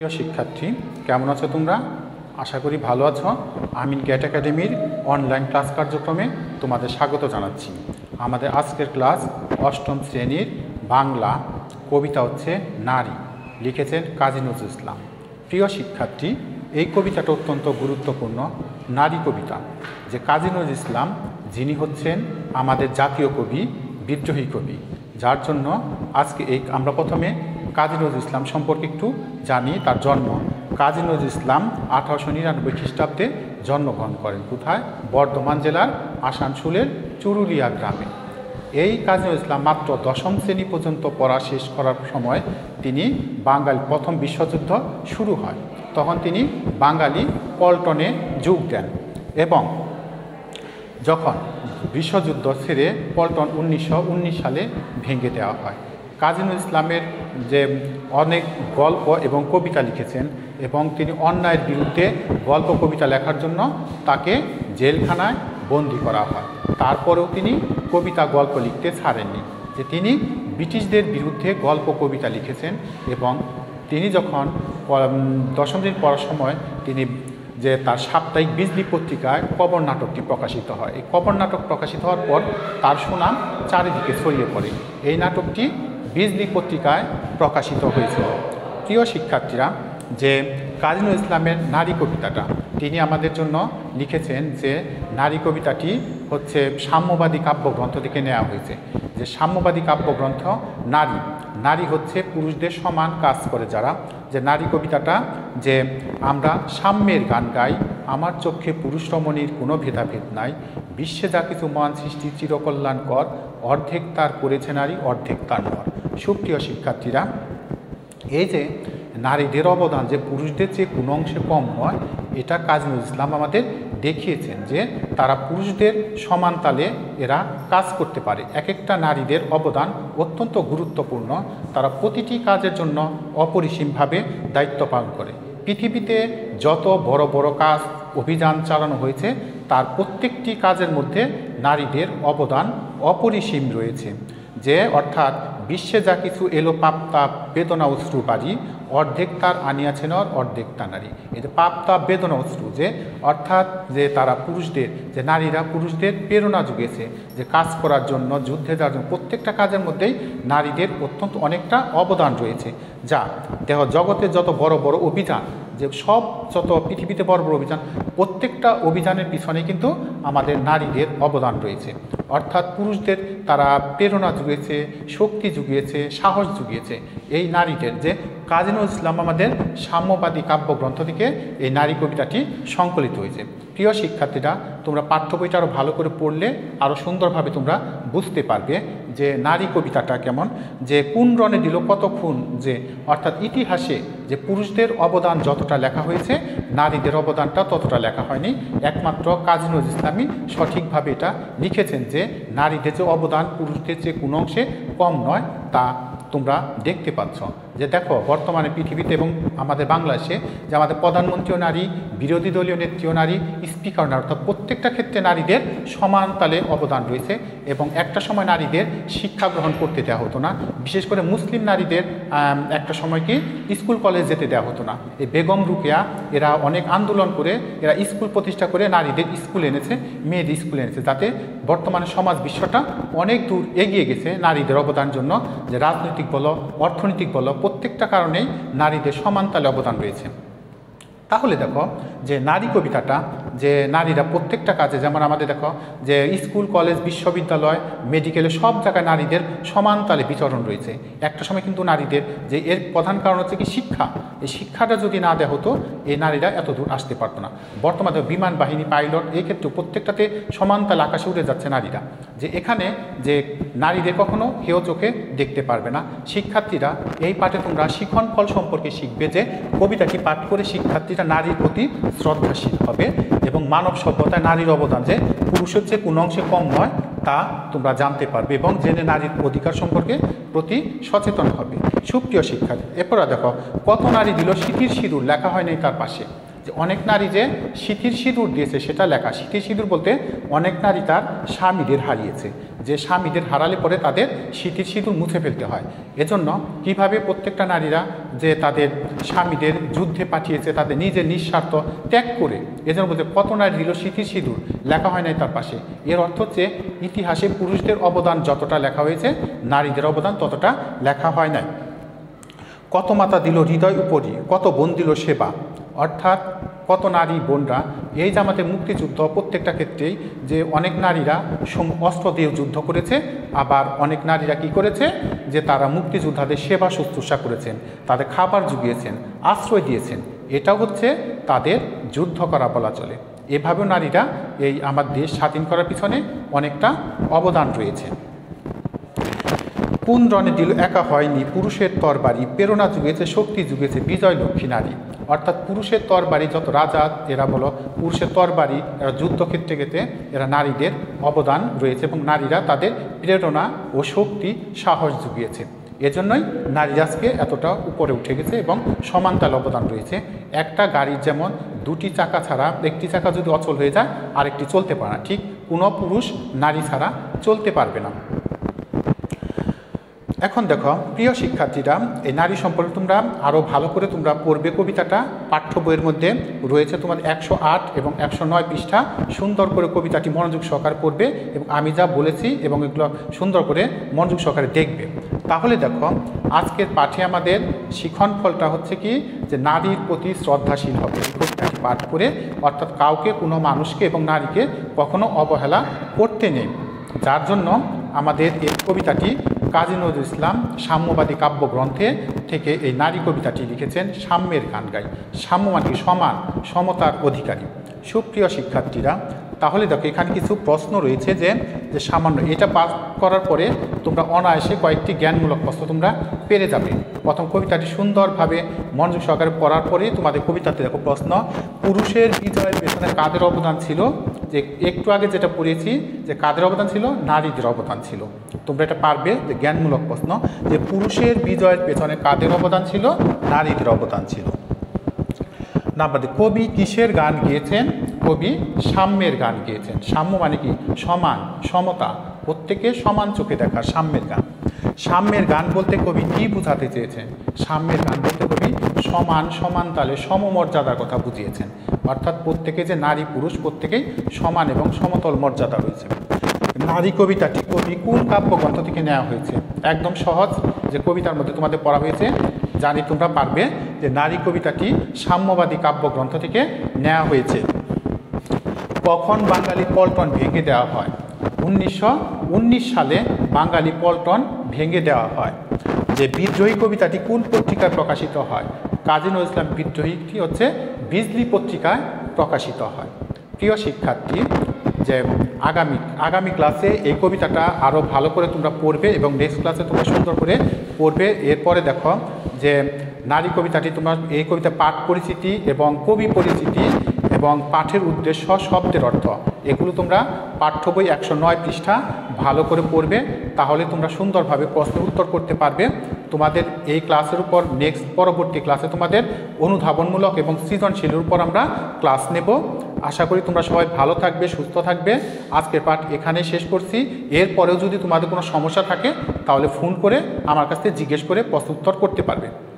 প্রিয় শিক্ষার্থী, কেমন আছো তোমরা? আশা করি ভালো আছো। আমিন গ্যাট একাডেমির অনলাইন ক্লাস কার্যক্রমে তোমাদের স্বাগত জানাচ্ছি। আমাদের আজকের ক্লাস অষ্টম শ্রেণীর বাংলা। কবিতা হচ্ছে নারী, লিখেছেন কাজী নজরুল ইসলাম। প্রিয় শিক্ষার্থী, এই কবিতাটা অত্যন্ত গুরুত্বপূর্ণ নারী কবিতা। যে কাজী নজরুল ইসলাম, যিনি হচ্ছেন আমাদের জাতীয় কবি, বিদ্রোহী কবি, যার জন্য আজকে আমরা প্রথমে কাজী নজরুল ইসলাম সম্পর্কে একটু জানি। তার জন্ম, কাজী নজরুল ইসলাম 1899 খ্রিস্টাব্দে জন্মগ্রহণ করেন। কোথায়? বর্ধমান জেলার আসানসোলের চুরুলিয়া গ্রামে। এই কাজী নজরুল ইসলাম মাত্র দশম শ্রেণী পর্যন্ত পড়া শেষ করার সময় তিনি বাঙালি প্রথম বিশ্বযুদ্ধ শুরু হয়, তখন তিনি বাঙালি পল্টনে যোগ দেন এবং যখন বিশ্বযুদ্ধ ছেড়ে পল্টন 1919 সালে ভেঙে দেওয়া হয়। কাজী নজরুল ইসলামের যে অনেক গল্প এবং কবিতা লিখেছেন এবং তিনি অন্যায়ের বিরুদ্ধে গল্প কবিতা লেখার জন্য তাকে জেলখানায় বন্দি করা হয়। তারপরেও তিনি কবিতা গল্প লিখতে ছাড়েননি, যে তিনি ব্রিটিশদের বিরুদ্ধে গল্প কবিতা লিখেছেন। এবং তিনি যখন দশম শ্রেণী পড়ার সময় তিনি যে তার সাপ্তাহিক বিজলি পত্রিকায় কবর নাটকটি প্রকাশিত হয়। এই কবর নাটক প্রকাশিত হওয়ার পর তার সুনাম চারিদিকে ছড়িয়ে পড়ে। এই নাটকটি বিজলি পত্রিকায় প্রকাশিত হয়েছিল। প্রিয় শিক্ষার্থীরা, যে কাজী নজরুল ইসলামের নারী কবিতাটা তিনি আমাদের জন্য লিখেছেন, যে নারী কবিতাটি হচ্ছে সাম্যবাদী কাব্যগ্রন্থ থেকে নেওয়া হয়েছে। যে সাম্যবাদী কাব্যগ্রন্থ নারী, নারী হচ্ছে পুরুষদের সমান কাজ করে যারা। যে নারী কবিতাটা, যে আমরা সাম্যের গান গাই, আমার চোখে পুরুষ রমণীর কোনো ভেদাভেদ নাই, বিশ্বে যা কিছু মহান সৃষ্টি চিরকল্যাণকর, অর্ধেক তার করেছে নারী, অর্ধেক তার নর। সুপ্রিয় শিক্ষার্থীরা, এই যে নারীদের অবদান যে পুরুষদের চেয়ে কোনো অংশে কম নয়, এটা কাজী নজরুল ইসলাম আমাদের দেখিয়েছেন যে তারা পুরুষদের সমান তালে এরা কাজ করতে পারে। এক একটা নারীদের অবদান অত্যন্ত গুরুত্বপূর্ণ, তারা প্রতিটি কাজের জন্য অপরিসীমভাবে দায়িত্ব পালন করে। পৃথিবীতে যত বড় বড় কাজ অভিযান চালানো হয়েছে, তার প্রত্যেকটি কাজের মধ্যে নারীদের অবদান অপরিসীম রয়েছে। যে অর্থাৎ বিশ্বে যা কিছু এলো পাপ তাপ বেদনা অশ্রু বাড়ি, অর্ধেক তার আনিয়াছে নর, অর্ধেক তা নারী। এই যে পাপ তাপ বেদনা অশ্রু, যে অর্থাৎ যে তারা পুরুষদের, যে নারীরা পুরুষদের প্রেরণা জুগিয়েছে যে কাজ করার জন্য, যুদ্ধে যাওয়ার জন্য। প্রত্যেকটা কাজের মধ্যেই নারীদের অত্যন্ত অনেকটা অবদান রয়েছে। যা দেহ জগতের যত বড় বড় অভিযান, যে সব যত পৃথিবীতে বড় বড় অভিযান, প্রত্যেকটা অভিযানের পিছনে কিন্তু আমাদের নারীদের অবদান রয়েছে। অর্থাৎ পুরুষদের তারা প্রেরণা জুগিয়েছে, শক্তি জুগিয়েছে, সাহস জুগিয়েছে এই নারীদের। যে কাজী নজরুল ইসলাম আমাদের সাম্যবাদী কাব্যগ্রন্থ থেকে এই নারী কবিতাটি সংকলিত হয়েছে। প্রিয় শিক্ষার্থীরা, তোমরা পাঠ্য বইটা আরও ভালো করে পড়লে আরও সুন্দরভাবে তোমরা বুঝতে পারবে যে নারী কবিতাটা কেমন। যে কোন রণে দিল কত খুন, যে অর্থাৎ ইতিহাসে যে পুরুষদের অবদান যতটা লেখা হয়েছে, নারীদের অবদানটা ততটা লেখা হয়নি। একমাত্র কাজী নজরুল ইসলামই সঠিকভাবে এটা লিখেছেন যে নারীদের যে অবদান পুরুষদের যে কোনো অংশে কম নয়, তা তোমরা দেখতে পাচ্ছ। যে দেখো, বর্তমানে পৃথিবীতে এবং আমাদের বাংলাদেশে যে আমাদের প্রধানমন্ত্রীও নারী, বিরোধী দলীয় নেত্রীও নারী, স্পিকার নারী, অর্থাৎ প্রত্যেকটা ক্ষেত্রে নারীদের সমান তালে অবদান রয়েছে। এবং একটা সময় নারীদের শিক্ষা গ্রহণ করতে দেওয়া হতো না, বিশেষ করে মুসলিম নারীদের একটা সময় কি স্কুল কলেজ যেতে দেওয়া হতো না। এই বেগম রুকেয়া এরা অনেক আন্দোলন করে এরা স্কুল প্রতিষ্ঠা করে নারীদের স্কুল এনেছে, মেয়েদের স্কুল এনেছে, যাতে বর্তমানে সমাজ বিশ্বটা অনেক দূর এগিয়ে গেছে নারীদের অবদান জন্য। যে রাজনৈতিক বলো, অর্থনৈতিক বলো, প্রত্যেকটা কারণেই নারীদের সমান তালে অবদান রয়েছে। তাহলে দেখো, যে নারী কবিতাটা, যে নারীরা প্রত্যেকটা কাজে, যেমন আমাদের দেখো যে স্কুল কলেজ বিশ্ববিদ্যালয় মেডিকেলে সব জায়গায় নারীদের সমান তালে বিচরণ রয়েছে। একটা সময় কিন্তু নারীদের যে এর প্রধান কারণ হচ্ছে কি শিক্ষা, এই শিক্ষাটা যদি না দেওয়া হতো এই নারীরা এত দূর আসতে পারতো না। বর্তমানে বিমান বাহিনী, পাইলট, এই ক্ষেত্রে প্রত্যেকটাতে সমান তালে আকাশে উড়ে যাচ্ছে নারীরা। যে এখানে যে নারীদের কখনো হেয় চোখে দেখতে পারবে না। শিক্ষার্থীরা, এই পাঠে তোমরা শিখন ফল সম্পর্কে শিখবে। যে কবিতাটি পাঠ করে শিক্ষার্থীরা নারীর প্রতি শ্রদ্ধাশীল হবে এবং মানব সভ্যতায় নারীর অবদান যে পুরুষের চেয়ে কোনো অংশে কম নয়, তা তোমরা জানতে পারবে এবং জেনে নারীর অধিকার সম্পর্কে প্রতি সচেতন হবে। সুপ্রিয় শিক্ষার্থী, এরপরে দেখো, কত নারী দিল স্মৃতির সিঁদুর, লেখা হয় নাই তার পাশে। যে অনেক নারী যে সিঁথির সিঁদুর দিয়েছে সেটা লেখা। সিঁথির সিঁদুর বলতে অনেক নারী তার স্বামীদের হারিয়েছে, যে স্বামীদের হারালে পরে তাদের সিঁথির সিঁদুর মুছে ফেলতে হয়। এজন্য কিভাবে প্রত্যেকটা নারীরা যে তাদের স্বামীদের যুদ্ধে পাঠিয়েছে তাদের নিজের নিঃস্বার্থ ত্যাগ করে, এজন্য বলতে কত নারী দিল সিঁথির সিঁদুর, লেখা হয় নাই তার পাশে। এর অর্থ হচ্ছে ইতিহাসে পুরুষদের অবদান যতটা লেখা হয়েছে নারীদের অবদান ততটা লেখা হয় নাই। কত মাতা দিল হৃদয় উপরি, কত বোন দিল সেবা, অর্থাৎ কত নারী বোনরা এই যে আমাদের মুক্তিযুদ্ধ প্রত্যেকটা ক্ষেত্রেই যে অনেক নারীরা অস্ত্র দিয়ে যুদ্ধ করেছে, আবার অনেক নারীরা কি করেছে যে তারা মুক্তিযোদ্ধাদের সেবা শুশ্রূষা করেছেন, তাদের খাবার জুগিয়েছেন, আশ্রয় দিয়েছেন। এটাও হচ্ছে তাদের যুদ্ধ করা বলা চলে। এভাবেও নারীরা এই আমার দেশ স্বাধীন করার পিছনে অনেকটা অবদান রয়েছে। কোন রণে দিল একা হয়নি পুরুষের তরবারি, প্রেরণা জুগিয়েছে শক্তি জুগিয়েছে বিজয় লক্ষ্মী নারী। অর্থাৎ পুরুষের তরবারি যত রাজা এরা বলো পুরুষের তরবারি, এরা যুদ্ধক্ষেত্রে গেতে এরা নারীদের অবদান রয়েছে এবং নারীরা তাদের প্রেরণা ও শক্তি সাহস জুগিয়েছে। এজন্যই নারী আজকে এতটা উপরে উঠে গেছে এবং সমান তাল অবদান রয়েছে। একটা গাড়ির যেমন দুটি চাকা ছাড়া একটি চাকা যদি অচল হয়ে যায় আরেকটি চলতে পারে না, ঠিক কোনো পুরুষ নারী ছাড়া চলতে পারবে না। এখন দেখো প্রিয় শিক্ষার্থীরা, এই নারী সম্পর্কে তোমরা আরও ভালো করে তোমরা পড়বে। কবিতাটা পাঠ্য বইয়ের মধ্যে রয়েছে, তোমাদের 108 এবং 109 পৃষ্ঠা। সুন্দর করে কবিতাটি মনোযোগ সহকারে পড়বে এবং আমি যা বলেছি এবং এগুলো সুন্দর করে মনোযোগ সহকারে দেখবে। তাহলে দেখো আজকের পাঠে আমাদের শিখন ফলটা হচ্ছে কি, যে নারীর প্রতি শ্রদ্ধাশীল হবে। এই কবিতাটি পাঠ করে, অর্থাৎ কাউকে কোনো মানুষকে এবং নারীকে কখনো অবহেলা করতে নেই। যার জন্য আমাদের এই কবিতাটি কাজী নজরুল ইসলাম সাম্যবাদী কাব্যগ্রন্থে থেকে এই নারী কবিতাটি লিখেছেন। সাম্যের গান গাই, সাম্য মানে কি সমান, সমতার অধিকারী। সুপ্রিয় শিক্ষার্থীরা, তাহলে দেখো এখানে কিছু প্রশ্ন রয়েছে যে সামান্য এটা পাস করার পরে তোমরা অনায়াসে কয়েকটি জ্ঞানমূলক প্রশ্ন তোমরা পেরে যাবে। প্রথম কবিতাটি সুন্দরভাবে মনোযোগ সহকারে পড়ার পরে তোমাদের কবিতাতে দেখো প্রশ্ন, পুরুষের বিজয়ের পেছনে কাদের অবদান ছিল? যে একটু আগে যেটা পড়েছি যে কাদের অবদান ছিল, নারীদের অবদান ছিল। তোমরা এটা পারবে যে জ্ঞানমূলক প্রশ্ন, যে পুরুষের বিজয়ের পেছনে কাদের অবদান ছিল? নারীদের অবদান ছিল। নাম্বার 2, কবি কিসের গান গেয়েছেন? কবি সাম্যের গান গেয়েছেন। সাম্য মানে কি সমান, সমতা, প্রত্যেকে সমান চোখে দেখা, সাম্যের গান। সাম্যের গান বলতে কবি কি বোঝাতে চেয়েছেন? সাম্যের গান বলতে কবি সমান, সমান তালে সমমর্যাদার কথা বুঝিয়েছেন। অর্থাৎ প্রত্যেকে যে নারী পুরুষ প্রত্যেকেই সমান এবং সমতল মর্যাদা রয়েছে। নারী কবিতাটি কবি কোন কাব্যগ্রন্থ থেকে নেওয়া হয়েছে? একদম সহজ, যে কবিতার মধ্যে তোমাদের পড়া হয়েছে, জানি তোমরা পারবে যে নারী কবিতাটি সাম্যবাদী কাব্যগ্রন্থ থেকে নেওয়া হয়েছে। কখন বাঙালি পল্টন ভেঙে দেওয়া হয়? 1919 সালে বাঙালি পল্টন ভেঙে দেওয়া হয়। যে বিদ্রোহী কবিতাটি কোন পত্রিকায় প্রকাশিত হয়? কাজী নজরুল ইসলাম বিদ্রোহীটি হচ্ছে বিজলি পত্রিকায় প্রকাশিত হয়। প্রিয় শিক্ষার্থী, যে আগামী ক্লাসে এই কবিতাটা আরও ভালো করে তোমরা পড়বে এবং নেক্সট ক্লাসে তোমরা সুন্দর করে পড়বে। এরপরে দেখো যে নারী কবিতাটি তোমার এই কবিতা পাঠ পরিচিতি এবং কবি পরিচিতি এবং পাঠের উদ্দেশ্য, শব্দের অর্থ, এগুলো তোমরা পাঠ্য বই 109 পৃষ্ঠা ভালো করে পড়বে। তাহলে তোমরা সুন্দরভাবে প্রশ্ন উত্তর করতে পারবে। তোমাদের এই ক্লাসের উপর নেক্সট পরবর্তী ক্লাসে তোমাদের অনুধাবনমূলক এবং সৃজনশীলের উপর আমরা ক্লাস নেব। আশা করি তোমরা সবাই ভালো থাকবে, সুস্থ থাকবে। আজকের পাঠ এখানে শেষ করছি। এরপরেও যদি তোমাদের কোনো সমস্যা থাকে তাহলে ফোন করে আমার কাছ থেকে জিজ্ঞেস করে প্রশ্ন উত্তর করতে পারবে।